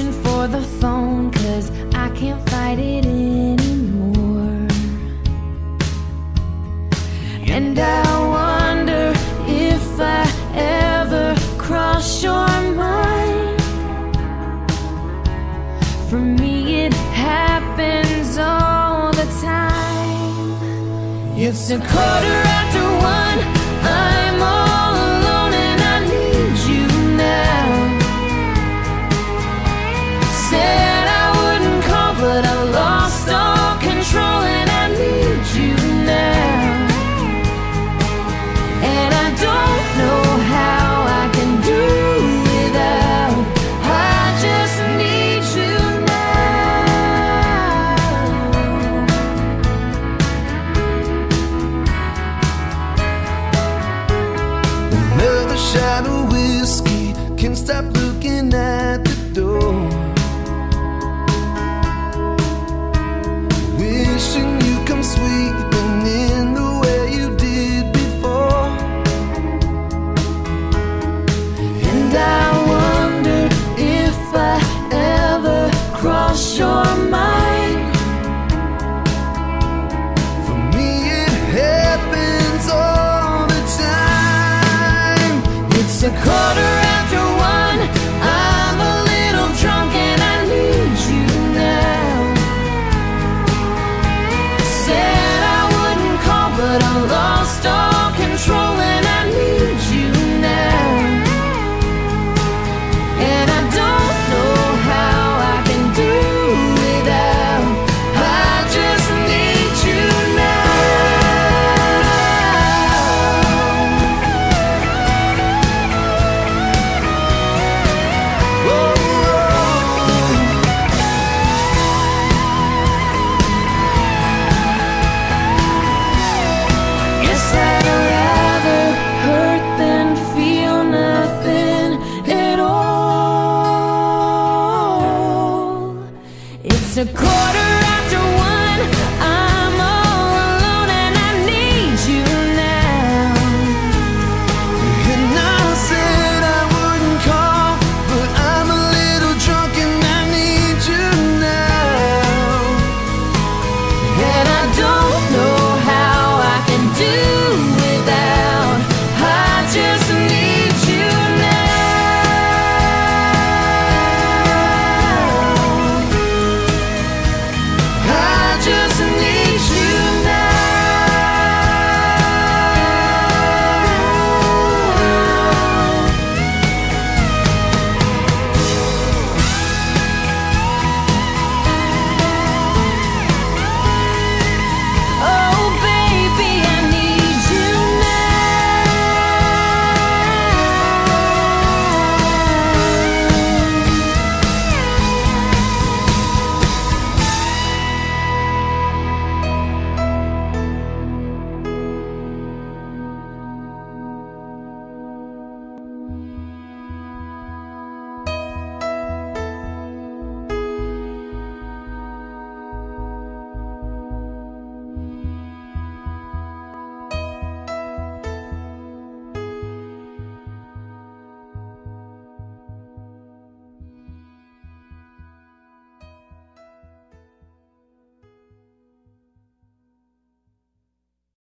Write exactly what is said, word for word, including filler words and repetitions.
reaching for the phone 'cause I can't fight it anymore. And I wonder if I ever cross your mind. For me it happens all the time. It's a quarter after one, I'm all alone and I need you now. Said I wouldn't call, but I lost all control and I need you now. And I don't know how I can do without. I just need you now. Another shot of whiskey, can't stop looking at the door. Wishing you come sweeping in the way you did before. And I wonder if I ever cross your mind. For me it happens all the time. It's a quarter after one, I'm a little drunk and I need you now. Said I wouldn't call, but I lost all control and I need you now. And I don't know how I can do without. I just need you now. Whoa, Guess I'd rather hurt than feel nothing at all. It's a quarter